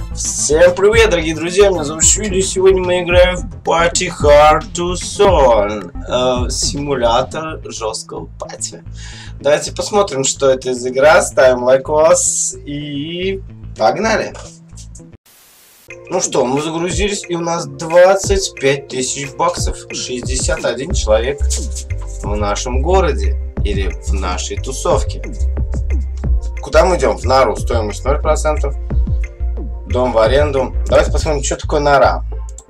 Всем привет, дорогие друзья, меня зовут Швили. Сегодня мы играем в Party Hard to Zone, симулятор жесткого пати. Давайте посмотрим, что это за игра, ставим лайкос и погнали. Ну что, мы загрузились, и у нас 25 тысяч баксов, 61 человек в нашем городе или в нашей тусовке. Куда мы идем? В нору, стоимость 0%. Дом в аренду. Давайте посмотрим, что такое нора.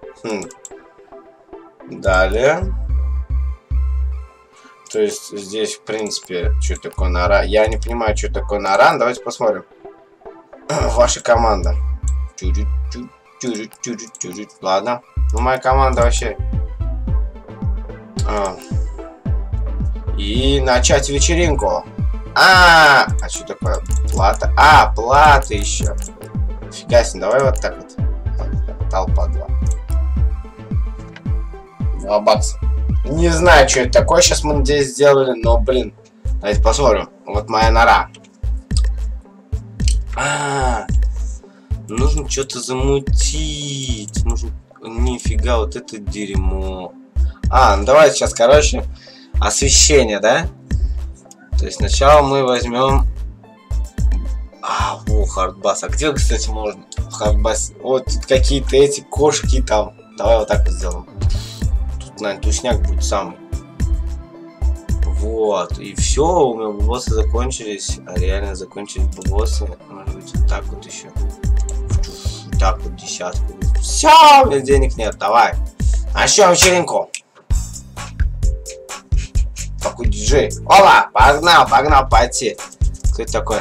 Далее. То есть здесь, в принципе, что такое нора. Я не понимаю, что такое нора. Давайте посмотрим. Ваша команда. Ладно. Ну, моя команда вообще. И начать вечеринку. А что такое? Плата. Плата еще. Фига себе, давай вот так вот. Толпа 2 бакса. Не знаю, что это такое. Сейчас мы здесь сделали, но, блин. Давайте посмотрим. Вот моя нора. Нужно что-то замутить. Нужно... Нифига, вот это дерьмо. Ну давайте сейчас, короче, освещение, да? То есть сначала мы возьмем... хардбас. А где, кстати, можно хардбас? Вот тут какие-то эти кошки там. Давай вот так вот сделаем. Тут, наверное, тусняк будет самый. Вот. И все, у меня боссы закончились. Реально закончились боссы. Может быть, вот так вот еще. Так вот, десятку. Все, у меня денег нет. Давай. Начнем вечеринку. Такой диджей. Ола, погнал пойти. Кто это такой?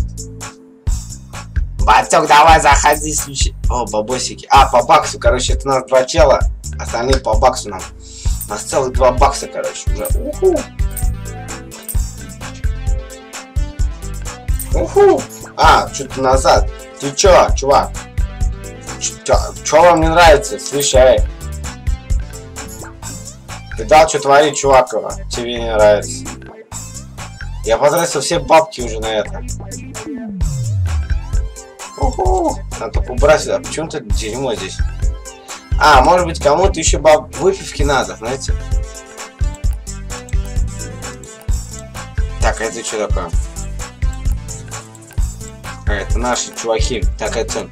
Батек, давай, заходи, свечи. Бабосики. По баксу, короче, это у нас 2 чела. Остальные по баксу нам. У нас целых 2 бакса, короче, уже. Что-то назад. Ты чё, чувак? Чё вам не нравится? Слушай, ты дал что творить, чувак, тебе не нравится. Я потратил все бабки уже на это. Надо только убрать сюда. Почему тут дерьмо здесь? Может быть, кому-то еще выпивки надо, знаете? Так, это что такое? Это наши чуваки. Так, это...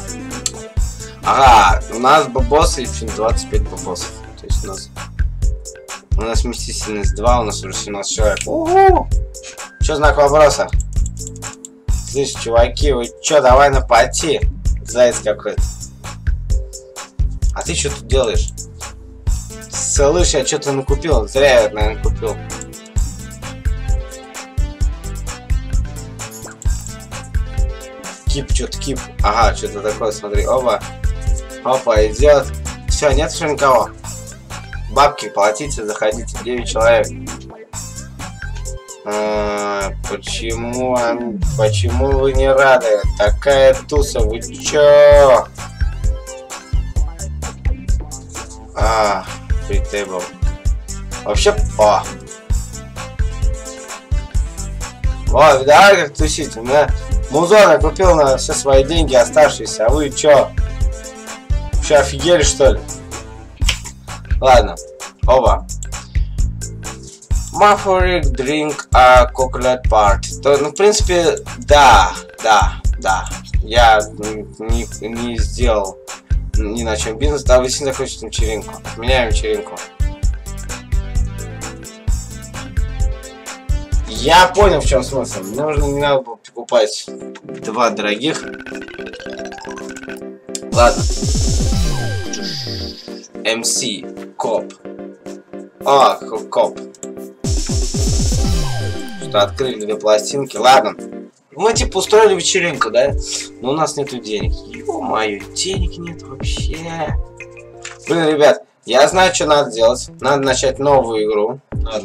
у нас бабосы и 25 бабосов. То есть у нас вместительность 2, у нас уже 17 человек. Что знак вопроса? Слышь, чуваки, вы чё, давай на пати. Заяц какой-то. А ты что тут делаешь? Слышь, я что-то накупил. Зря я, наверное, купил. Кип, что-то кип. Что-то такое, смотри. Опа, идет. Все, нет еще никого. Бабки платите, заходите. 9 человек. Почему вы не рады? Такая туса, вы чё? Фритейбл. Вообще, давай как тусить. У меня музон я купил на все свои деньги оставшиеся, а вы чё? Вообще офигели, что ли? Ладно. My favorite drink coconut party. Ну, в принципе, да. Я не сделал ни на чем бизнес. Да, вы сильно хотите вечеринку. Меняем вечеринку. Я понял, в чем смысл. Не надо было покупать 2 дорогих. Ладно. MC. Коп. Коп. Что открыли 2 пластинки. Ладно. Мы типа устроили вечеринку, да? Но у нас нету денег. Ё-моё, денег нет вообще. Блин, ребят, я знаю, что надо делать. Надо начать новую игру.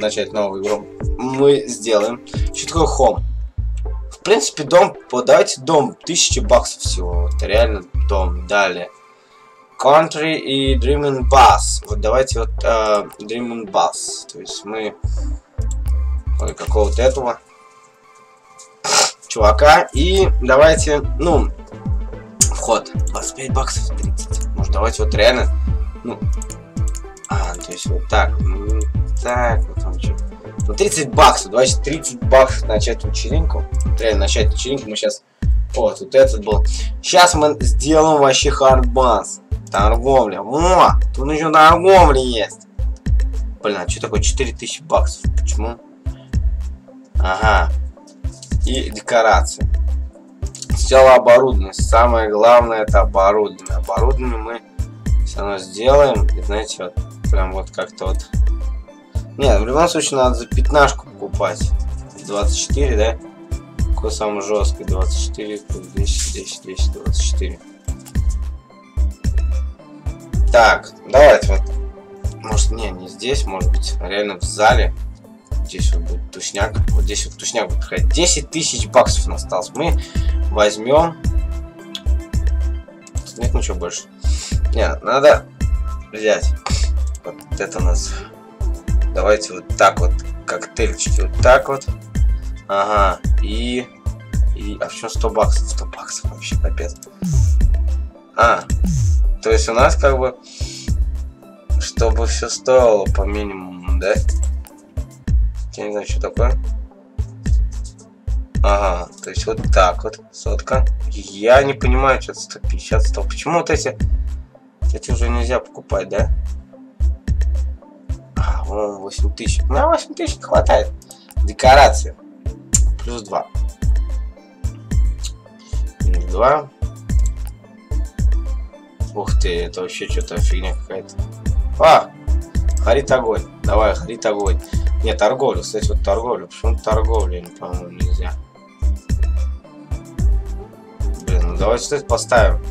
Мы сделаем. Что такое хом? В принципе, дом. Давайте дом. 1000 баксов всего. Вот реально дом. Далее. Country и Dreaming Bus. Вот давайте вот Dreaming Bus. То есть мы какого-то этого чувака. И давайте, Вход 25 баксов, 30. Может, давайте вот реально, ну, то есть вот так, так, вот он что. Ну, 30 баксов, давайте 30 баксов начать вечеринку. Реально начать вечеринку, мы сейчас, вот этот был. Сейчас мы сделаем вообще хардбанс. Торговля, о, тут еще торговля есть. Блин, а что такое 4000 баксов, почему? Ага, и декорации. Сначала оборудование. Самое главное это оборудование. Оборудование мы все равно сделаем. И знаете, вот прям вот как-то вот. Нет, в любом случае надо за 15 покупать. 24, да? Какой самый жесткий? 24, 10, 10, 10, 24. Так, давайте вот. Может, не здесь, может быть, реально в зале. Здесь вот будет тушняк. Вот здесь вот тушняк будет проходить. 10 000 баксов у нас осталось. Мы возьмем. Тут нет ничего больше. Нет, надо взять. Вот это у нас. Давайте вот так вот. Коктейльчики вот так вот. Ага. И а в чем 100 баксов? 100 баксов вообще капец. То есть у нас как бы, чтобы все стоило по минимуму, да? Я не знаю, что такое. Ага, то есть вот так вот, сотка. Я не понимаю, что 150, 100. Почему вот эти уже нельзя покупать, да? 8000. На 8000 не хватает. Декорация. Плюс 2. Плюс 2. Ух ты, это вообще что-то фигня какая-то. Горит огонь. Давай, горит огонь. Нет, торговля, кстати, вот торговля. Почему торговля, по-моему, нельзя? Блин, ну давайте что-то поставим.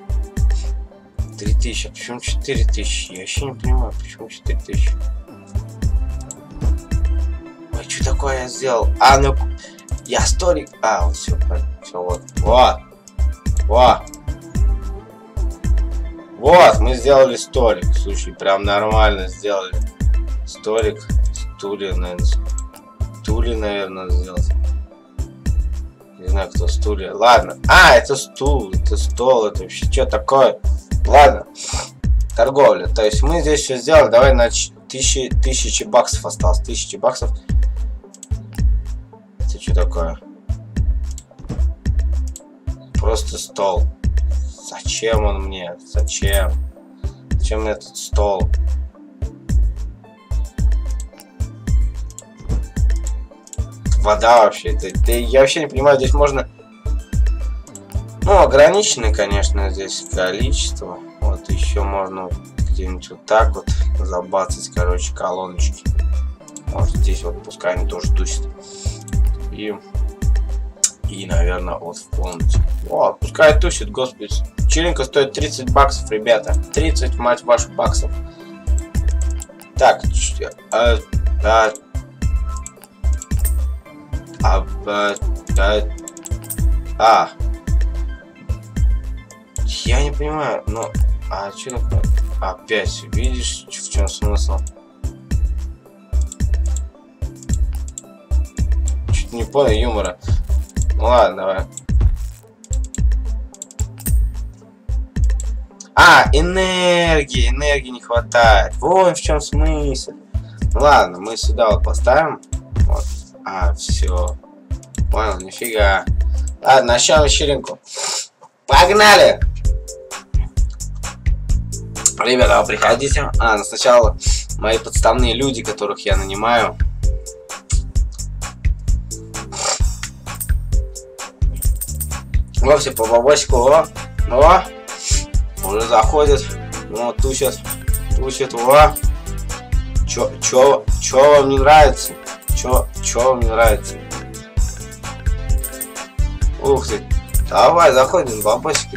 3000. А почему 4000? Я вообще не понимаю, почему 4000. Ой, что такое я сделал? Ну я столик. Вот все, все, вот. Вот, мы сделали столик. Слушай, прям нормально сделали. Столик, стулья, наверное, надо сделать. Не знаю, кто стулья. Ладно. Это стул, это стол, это вообще что такое? Ладно. Торговля. То есть мы здесь все сделали. Давай на 1000 баксов осталось. 1000 баксов. Это что такое? Просто стол. Зачем он мне? Зачем? Зачем мне этот стол? Вода вообще. Я вообще не понимаю, здесь можно... Ну, ограниченное, конечно, здесь количество. Вот еще можно где-нибудь вот так вот забацать, короче, колоночки. Может, здесь вот пускай они тоже тусят. И, наверное, вот в комнате. Вот, пускай тусит, господи. Вечеринка стоит 30 баксов, ребята. 30, мать вашу, баксов. Так, я не понимаю, но... что такое? Опять, видишь, в чем смысл? Чуть не понял юмора. Ну ладно, давай. Энергии не хватает. Вон в чем смысл. Ладно, мы сюда вот поставим. Вот. Все. Понял, нифига. Ладно, начнем вечеринку. Погнали! Ребята, приходите. Но сначала мои подставные люди, которых я нанимаю. Вовсе по бабосику. Уже заходит. Тусят. Чё вам не нравится? Чё вам не нравится? Ух ты. Давай, заходим, бабосики.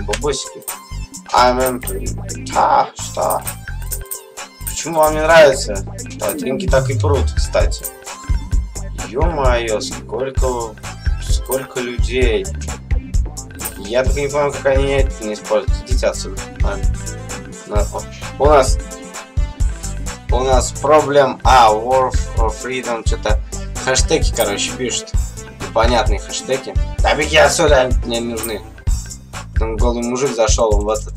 Что? Почему вам не нравится? Тринки так и прут, кстати. Ё-моё, сколько людей. Я так не понимаю, как они это не используют. Идите отсюда. У нас проблем. War for Freedom. Что-то хэштеги, короче, пишут. Непонятные хэштеги. Да беги отсюда, мне не нужны. Там голый мужик зашел в этот.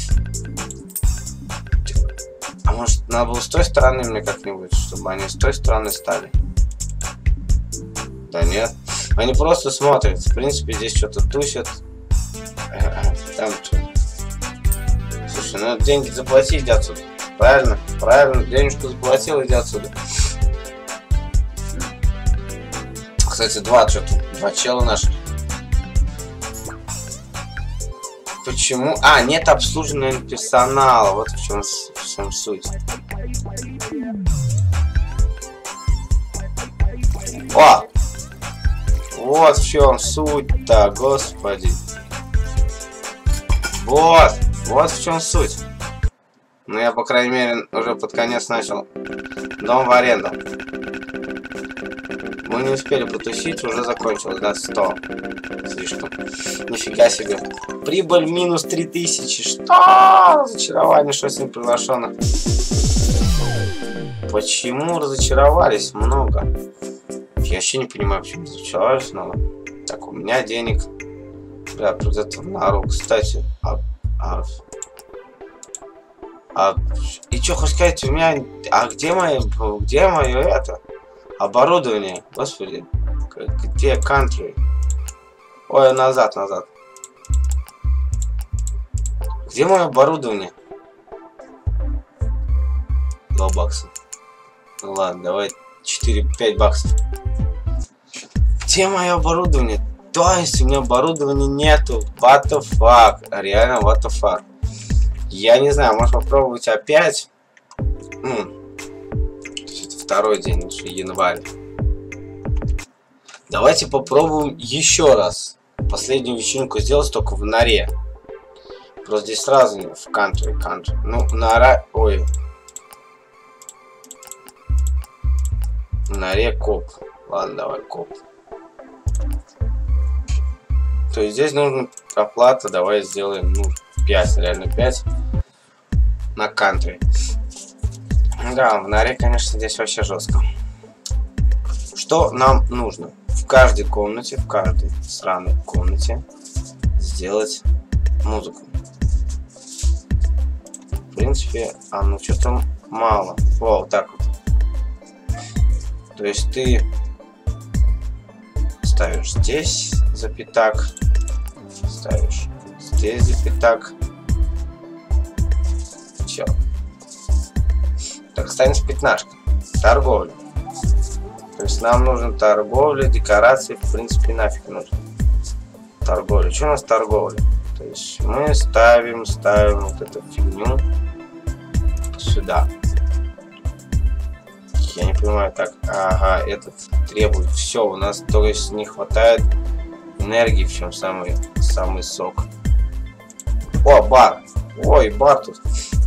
А может, надо было с той стороны мне как-нибудь, чтобы они с той стороны стали? Да нет. Они просто смотрят. В принципе, здесь что-то тусят. Там что? Слушай, ну деньги заплати, иди отсюда. Правильно, правильно. Денежку заплатил, иди отсюда. Кстати, два чела наши. Почему? А, нет обслуживания персонала. Вот в чем суть. О! Вот в чем суть-то, господи. Вот в чем суть. Ну, я, по крайней мере, уже под конец начал. Дом в аренду. Мы не успели потусить, уже закончилось, да, 100. Слишком. Нифига себе. Прибыль минус 3000. Что? Разочарование, что с ним произошло? Почему разочаровались много? Я вообще не понимаю, почему разочаровались много. Так, у меня денег. Бля, тут это на руку. Кстати, и что хочешь сказать, у меня... А где мое это? Оборудование. Господи. Где country? Ой, назад. Где мое оборудование? 2 бакса. Ну ладно, давай 4-5 баксов. Где мое оборудование? То есть у меня оборудования нету. What the fuck? Реально, what the fuck? Я не знаю, может попробовать опять. Это второй день, уже январь. Давайте попробуем еще раз. Последнюю вечеринку сделать только в норе. Просто здесь сразу не в country. Ну, нора... Ой. В норе коп. Ладно, давай коп. То есть здесь нужна оплата. Давай сделаем, 5, реально 5. На country. Да, в норе, конечно, здесь вообще жестко. Что нам нужно? В каждой комнате, в каждой сраной комнате сделать музыку. В принципе, что-то мало. Вот так вот. То есть ты ставишь здесь запятак, ставишь здесь запятак. Все. Так, останется пятнашка. Торговля. То есть нам нужна торговля, декорации, в принципе, нафиг нужно. Торговля. Что у нас торговля? То есть мы ставим вот эту фигню сюда. Я не понимаю, так. Ага, этот требует. Все, у нас, то есть, не хватает энергии, в чем самый сок. О, бар. Ой, бар тут.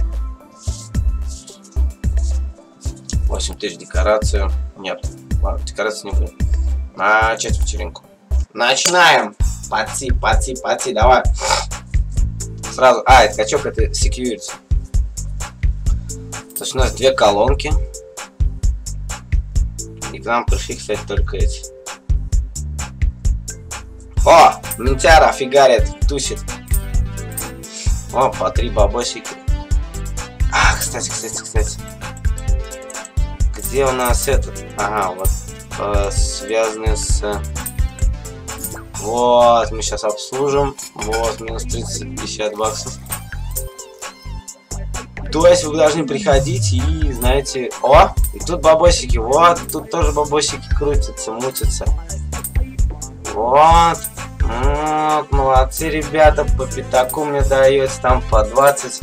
8000 декорацию. Нет. Ладно, декорации не будет. Начать вечеринку. Начинаем. Пати, давай. Сразу. Это качок, это security. То есть у нас 2 колонки. И к нам пришли, кстати, только эти. О! Ментяра фигарит, тусит. О, по 3 бабосики. Кстати. Где у нас этот? Ага, вот. Связанный с... Вот, мы сейчас обслужим. Вот, минус 30-50 баксов. То есть вы должны приходить и, знаете... О! И тут бабосики. Вот, тут тоже бабосики крутятся, мутятся. Вот. Вот, молодцы, ребята. По пятаку мне даете, там по 20.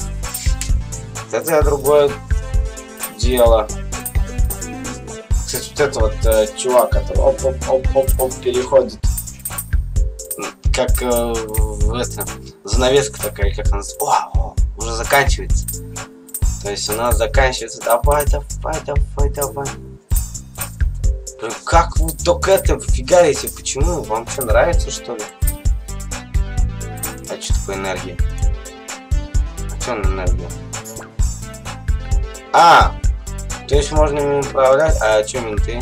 Это другое дело. Кстати, вот это вот чувак, который оп переходит. Как занавеска такая, как она... О, уже заканчивается. То есть у нас заканчивается. Давай. Блин, как вы только это фигарите? Почему? Вам что, нравится, что ли? А что такое энергия? А что на энергию? То есть можно ими управлять? А что менты?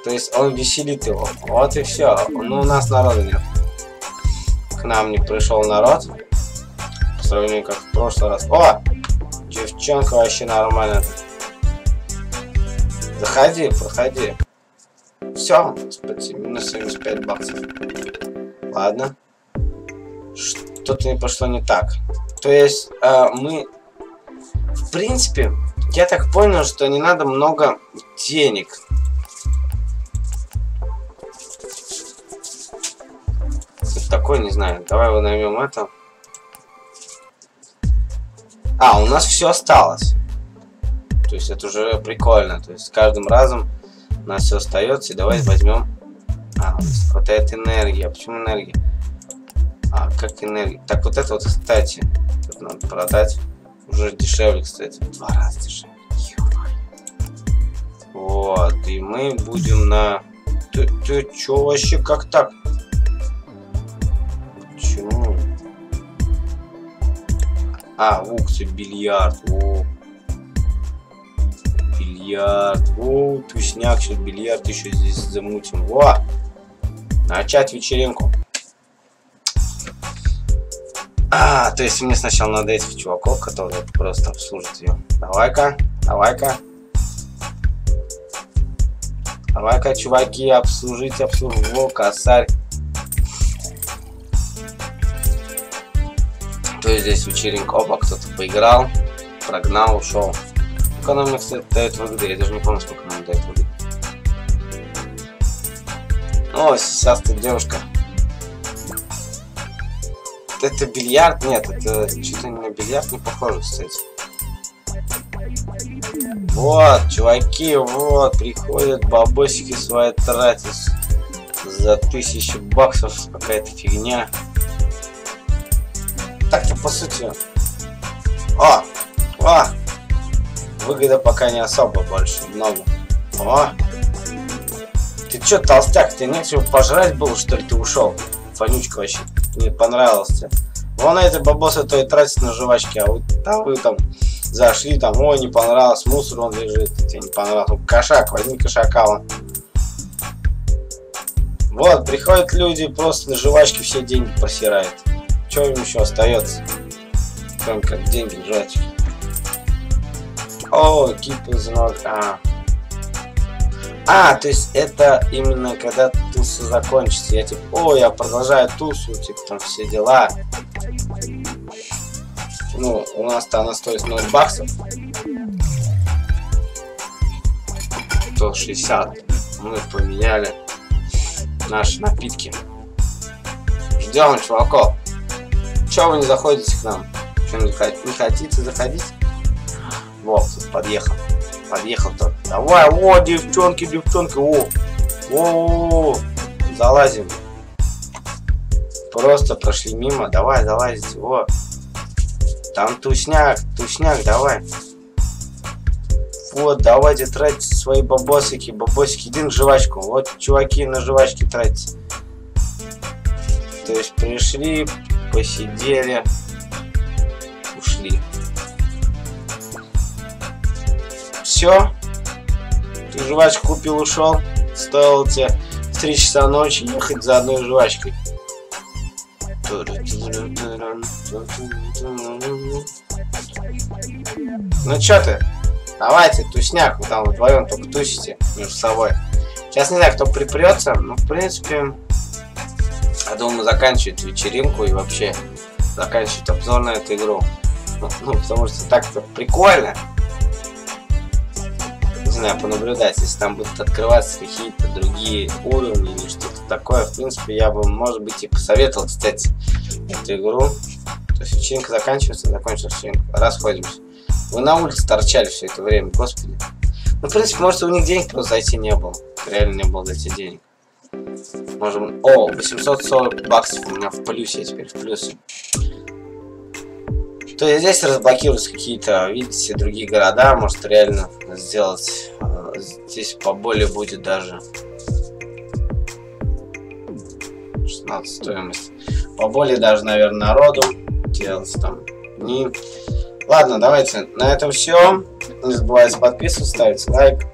То есть он веселит его. Вот и все. Ну, у нас народа нет. К нам не пришел народ. По сравнению как в прошлый раз. О! Девчонка вообще нормально. Заходи, проходи. Все, минус 75 баксов. Ладно. Что-то не пошло не так. То есть мы... В принципе, я так понял, что не надо много денег. Это такое, не знаю. Давай его наймем это. А, у нас все осталось. То есть это уже прикольно. То есть с каждым разом у нас все остается. И давай возьмем. А, у нас хватает энергии. А почему энергия? А, как энергия? Так, вот это вот, кстати. Тут надо продать. Уже дешевле, кстати. В 2 раза дешевле. Вот. И мы будем на... Ты чё вообще? Как так? Почему? А, ух ты, бильярд. О. Бильярд. О, тусняк, сейчас бильярд еще здесь замутим. Во! Начать вечеринку. А, то есть мне сначала надо этих чуваков, которые просто обслужат ее. Давай-ка, давай-ка. Давай-ка, чуваки, обслужить, обслужить. Во, косарь. То есть здесь вечеринка. Опа, кто-то поиграл, прогнал, ушел. Сколько нам, кстати, дает выгоды? Я даже не помню, сколько нам дает выгоды. О, сейчас ты девушка. Это бильярд? Нет, это что-то на бильярд не похоже, кстати. Вот, чуваки, вот, приходят, бабосики свои тратят за 1000 баксов, какая-то фигня. Так-то по сути. О! Выгода пока не особо больше, много. О! Ты чё, толстяк, ты нечего пожрать было, что ли, ты ушел? Вонючка вообще. Мне понравилось тебе. Вон эти бабосы то и тратят на жвачки, а вы там зашли, там, ой, не понравилось, мусор он лежит, тебе не понравилось. Ну, кошак, возьми кошака вон. Вот, приходят люди, просто на жвачки все деньги просирают. Что им еще остается? Кроме как деньги, жвачки. О, keep is not... то есть это именно когда туса закончится. Я типа, о, я продолжаю тусу, типа там все дела. Ну, у нас-то она стоит 0 баксов. 160. Мы поменяли наши напитки. Ждем, чуваков. Чего вы не заходите к нам? Что, не хотите заходить? Вот, тут подъехал. Подъехал-то. Давай, о, девчонки, девчонки, о, залазим. Просто прошли мимо. Давай, залазите, о. Там тусняк, давай. Вот, давайте тратите свои бабосики, иди на жвачку. Вот, чуваки, на жвачки тратите. То есть пришли, посидели, ушли. Все. Ты жвачку купил, ушел. Стоило тебе в 3 часа ночи ехать за одной жвачкой. Ну чё ты? Давайте, тусняк, вы там вдвоем только тусите между собой. Сейчас не знаю, кто припрется, но в принципе, я думаю, заканчивать вечеринку и вообще заканчивать обзор на эту игру. Ну, потому что так-то прикольно. Не знаю, понаблюдать, если там будут открываться какие-то другие уровни или что-то такое. В принципе, я бы, может быть, и посоветовал, кстати, эту игру. То есть вечеринка заканчивается, вечеринка. Расходимся. Вы на улице торчали все это время, господи. Ну, в принципе, может, у них денег просто зайти не было. Реально не было зайти денег. Можем... О, 840 баксов у меня в плюсе, я теперь в плюсе. То есть здесь разблокируются какие-то, видите, другие города. Может реально сделать. Здесь поболее будет даже. 16 стоимость. Поболее даже, наверное, народу. Делать там дни. Ладно, давайте на этом все. Не забывайте подписываться, ставить лайк.